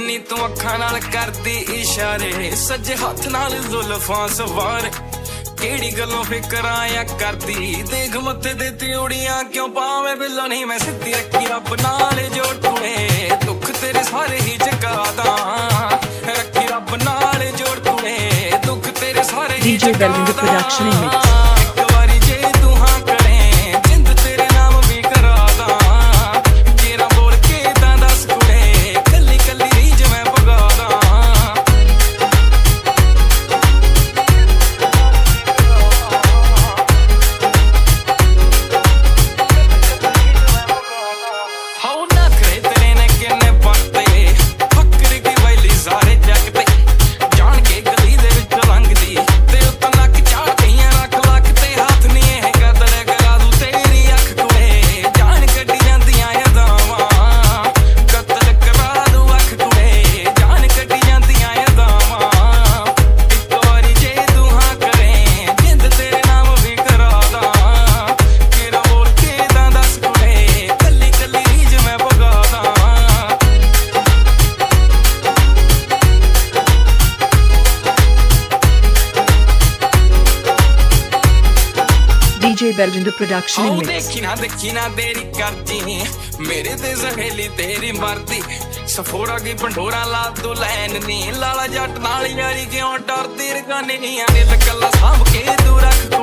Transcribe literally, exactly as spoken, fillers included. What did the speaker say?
ਨੀ ਤੂੰ ਅੱਖਾਂ ਨਾਲ ਕਰਦੀ ਇਸ਼ਾਰੇ, ਸੱਜੇ ਹੱਥ ਨਾਲ ਜ਼ੁਲਫਾਂ ਸਵਾਰ ਕਿਹੜੀ ਗੱਲੋਂ ਫਿਕਰਾਂ ਆ ਕਰਦੀ। ਦੇਖ ਮੱਥੇ ਦੇ ਤਿਉੜੀਆਂ ਕਿਉਂ ਪਾਵੇਂ ਬਿੱਲੋ ਨਹੀਂ ਮੈਂ ਸਿੱਧੀ ਰੱਖੀ ਰੱਬ ਨਾਲ ਜੋੜ ਤੂਨੇ, ਦੁੱਖ ਤੇਰੇ ਸਾਰੇ ਹੀ ਜਗਾਦਾ ਰੱਖੀ ਰੱਬ ਨਾਲ ਜੋੜ ਤੂਨੇ, ਦੁੱਖ ਤੇਰੇ ਸਾਰੇ ਹੀ DJ Belwinder production mix. DJ Belwinder production mix. ਦੇਖੀ ਨਾ ਦੇਖੀ ਨਾ ਦੇਰੀ ਕਰਦੀ ਮੇਰੇ ਤੇ ਜ਼ਹੇਲੀ ਤੇਰੀ ਮਰਦੀ, ਸਫੋਰਾ ਕੀ ਪੰਡੋਰਾ ਲਾ ਦੋ ਲੈਨ ਨੀ ਲਾਲਾ ਜੱਟ ਨਾਲ ਯਾਰੀ ਕਿਉਂ ਡਰਦੀ ਰਗਾਨੀ ਨੀ ਦਿਲ ਕੱਲਾ ਸਾਂਭ ਕੇ ਤੂੰ ਰੱਖ